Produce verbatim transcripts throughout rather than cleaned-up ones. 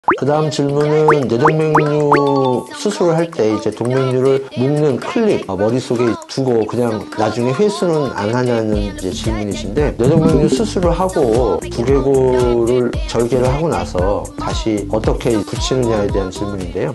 그 다음 질문은 뇌동맥류 수술을 할 때 이제 동맥류를 묶는 클립 어, 머릿속에 두고 그냥 나중에 회수는 안 하냐는 이제 질문이신데, 뇌동맥류 수술을 하고 두개골을 절개를 하고 나서 다시 어떻게 붙이느냐에 대한 질문인데요.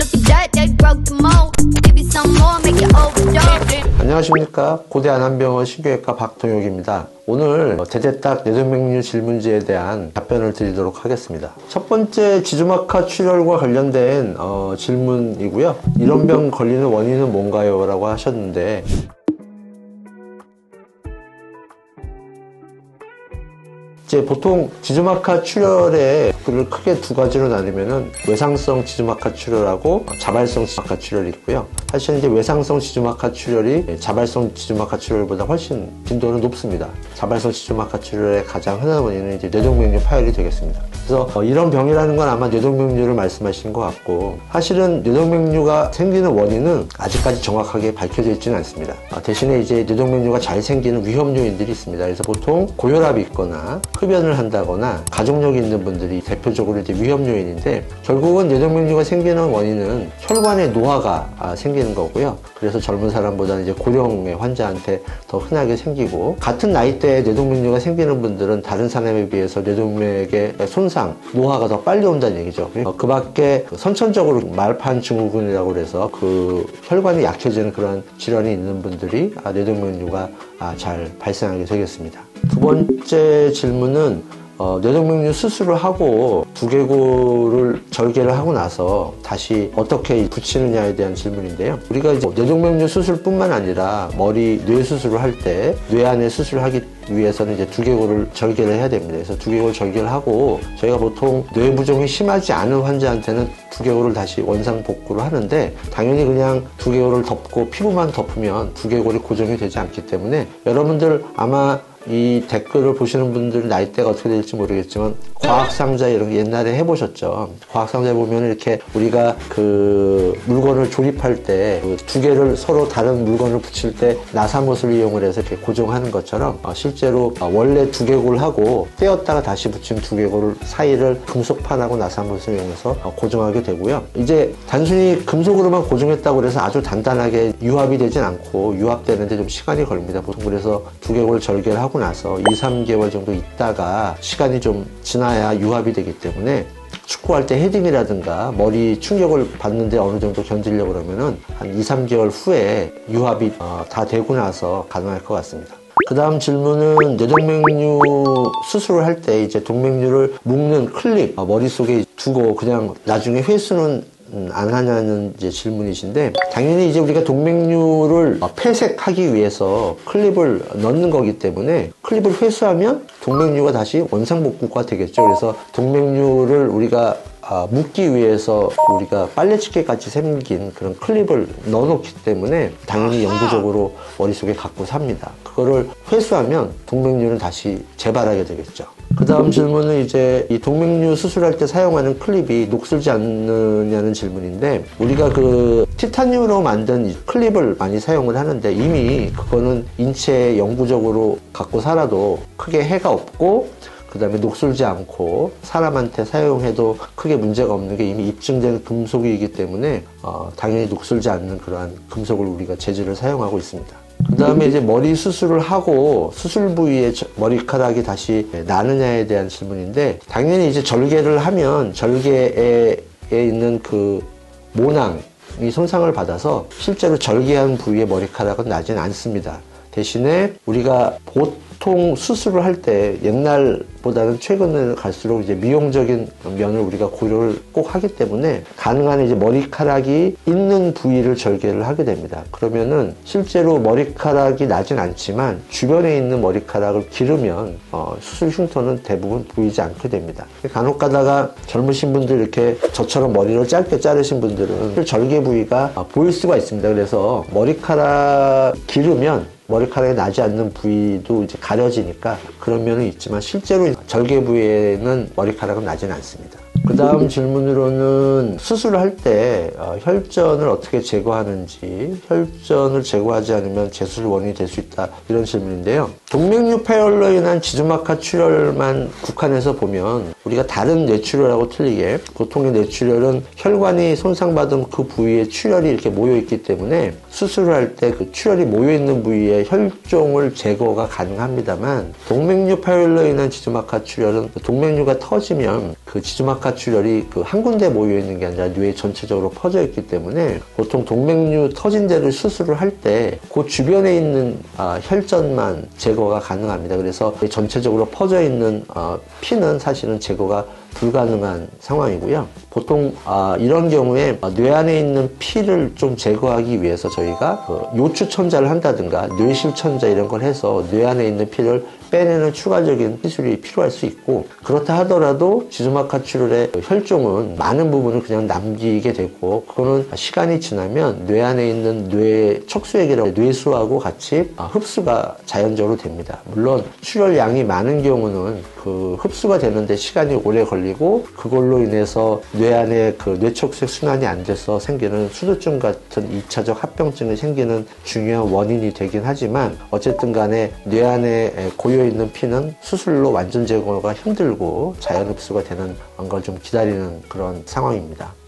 안녕하십니까, 고대안암병원 신경외과 박동혁입니다. 오늘 대대딱 뇌동맥류 질문지에 대한 답변을 드리도록 하겠습니다. 첫 번째, 지주막하 출혈과 관련된 어, 질문이고요. 이런 병 걸리는 원인은 뭔가요? 라고 하셨는데, 이제 보통 지주막하 출혈의 를 크게 두 가지로 나누면은 외상성 지주막하 출혈하고 자발성 지주막하 출혈이 있고요. 사실 이제 외상성 지주막하 출혈이 자발성 지주막하 출혈보다 훨씬 빈도는 높습니다. 자발성 지주막하 출혈의 가장 흔한 원인은 이제 뇌동맥류 파열이 되겠습니다. 그래서 어, 이런 병이라는 건 아마 뇌동맥류를 말씀하시는 것 같고, 사실은 뇌동맥류가 생기는 원인은 아직까지 정확하게 밝혀져 있지는 않습니다. 어, 대신에 이제 뇌동맥류가 잘 생기는 위험 요인들이 있습니다. 그래서 보통 고혈압이 있거나 흡연을 한다거나 가족력이 있는 분들이 대표적으로 이제 위험 요인인데, 결국은 뇌동맥류가 생기는 원인은 혈관의 노화가 아, 생기는 거고요. 그래서 젊은 사람보다는 이제 고령의 환자한테 더 흔하게 생기고, 같은 나이대에 뇌동맥류가 생기는 분들은 다른 사람에 비해서 뇌동맥의 손상, 노화가 더 빨리 온다는 얘기죠. 어, 그 밖에 선천적으로 말판 증후군이라고 그래서 그 혈관이 약해지는 그런 질환이 있는 분들이 아, 뇌동맥류가 아, 잘 발생하게 되겠습니다. 두 번째 질문은 어, 뇌동맥류 수술을 하고 두개골을 절개를 하고 나서 다시 어떻게 붙이느냐에 대한 질문인데요. 우리가 이제 뇌동맥류 수술뿐만 아니라 머리 뇌 수술을 할 때 뇌 안에 수술을 하기 위해서는 이제 두개골을 절개를 해야 됩니다. 그래서 두개골 절개를 하고, 저희가 보통 뇌 부종이 심하지 않은 환자한테는 두개골을 다시 원상 복구를 하는데, 당연히 그냥 두개골을 덮고 피부만 덮으면 두개골이 고정이 되지 않기 때문에, 여러분들 아마 이 댓글을 보시는 분들 나이대가 어떻게 될지 모르겠지만 과학상자 이런 거 옛날에 해보셨죠. 과학상자에 보면 이렇게 우리가 그 물건을 조립할 때 그 두 개를 서로 다른 물건을 붙일 때 나사못을 이용을 해서 이렇게 고정하는 것처럼 어 실제로 어 원래 두개골하고 떼었다가 다시 붙인 두개골 사이를 금속판하고 나사못을 이용해서 어 고정하게 되고요. 이제 단순히 금속으로만 고정했다고 해서 아주 단단하게 유합이 되진 않고, 유합되는데 좀 시간이 걸립니다. 보통 그래서 두개골 절개를 하고 나서 이, 삼 개월 정도 있다가 시간이 좀 지나야 유합이 되기 때문에, 축구할 때 헤딩이라든가 머리 충격을 받는데 어느 정도 견디려고 그러면은 한 이, 삼 개월 후에 유합이 어, 다 되고 나서 가능할 것 같습니다. 그 다음 질문은 뇌동맥류 수술을 할 때 이제 동맥류를 묶는 클립 어, 머릿속에 두고 그냥 나중에 회수는 음, 안 하냐는 이제 질문이신데, 당연히 이제 우리가 동맥류를 폐색하기 위해서 클립을 넣는 거기 때문에, 클립을 회수하면 동맥류가 다시 원상복구가 되겠죠. 그래서 동맥류를 우리가 아, 묶기 위해서 우리가 빨래집게 같이 생긴 그런 클립을 넣어놓기 때문에 당연히 영구적으로 머릿속에 갖고 삽니다. 그거를 회수하면 동맥류는 다시 재발하게 되겠죠. 그 다음 질문은 이제 이 동맥류 수술할 때 사용하는 클립이 녹슬지 않느냐는 질문인데, 우리가 그 티타늄으로 만든 이 클립을 많이 사용을 하는데, 이미 그거는 인체에 영구적으로 갖고 살아도 크게 해가 없고, 그 다음에 녹슬지 않고 사람한테 사용해도 크게 문제가 없는 게 이미 입증된 금속이기 때문에 어, 당연히 녹슬지 않는 그러한 금속을 우리가 재질을 사용하고 있습니다. 그 다음에 이제 머리 수술을 하고 수술 부위에 머리카락이 다시 나느냐에 대한 질문인데, 당연히 이제 절개를 하면 절개에 있는 그 모낭이 손상을 받아서 실제로 절개한 부위의 머리카락은 나지는 않습니다. 대신에 우리가 보통 수술을 할 때 옛날보다는 최근에 갈수록 이제 미용적인 면을 우리가 고려를 꼭 하기 때문에 가능한 이제 머리카락이 있는 부위를 절개를 하게 됩니다. 그러면은 실제로 머리카락이 나진 않지만 주변에 있는 머리카락을 기르면 어, 수술 흉터는 대부분 보이지 않게 됩니다. 간혹 가다가 젊으신 분들 이렇게 저처럼 머리를 짧게 자르신 분들은 절개 부위가 어, 보일 수가 있습니다. 그래서 머리카락 기르면 머리카락이 나지 않는 부위도 이제 가려지니까 그런 면은 있지만, 실제로 절개 부위에는 머리카락은 나지는 않습니다. 그 다음 질문으로는 수술을 할 때 혈전을 어떻게 제거하는지, 혈전을 제거하지 않으면 재수술 원인이 될 수 있다, 이런 질문인데요. 동맥류 파열로 인한 지주막하 출혈만 국한해서 보면 우리가 다른 뇌출혈하고 틀리게 보통의 뇌출혈은 혈관이 손상받은 그 부위에 출혈이 이렇게 모여있기 때문에 수술을 할 때 그 출혈이 모여있는 부위에 혈종을 제거가 가능합니다만, 동맥류 파열로 인한 지주막하 출혈은 동맥류가 터지면 그 지주막하 출혈이 그 한 군데 모여있는 게 아니라 뇌 전체적으로 퍼져 있기 때문에 보통 동맥류 터진 데를 수술을 할 때 그 주변에 있는 아, 혈전만 제거가 가능합니다. 그래서 전체적으로 퍼져 있는 어, 피는 사실은 제거가 불가능한 상황이고요. 보통 아, 이런 경우에 뇌 안에 있는 피를 좀 제거하기 위해서 저희가 그 요추천자를 한다든가 뇌실천자 이런 걸 해서 뇌 안에 있는 피를 빼내는 추가적인 기술이 필요할 수 있고, 그렇다 하더라도 지주막하 출혈의 혈종은 많은 부분을 그냥 남기게 되고, 그거는 시간이 지나면 뇌 안에 있는 뇌 척수액이라고 뇌수하고 같이 흡수가 자연적으로 됩니다. 물론 출혈량이 많은 경우는 그 흡수가 되는데 시간이 오래 걸리고, 그걸로 인해서 뇌 안에 그 뇌척수액 순환이 안 돼서 생기는 수두증 같은 이 차적 합병증이 생기는 중요한 원인이 되긴 하지만, 어쨌든 간에 뇌 안에 고여 있는 피는 수술로 완전 제거가 힘들고 자연 흡수가 되는 걸 좀 기다리는 그런 상황입니다.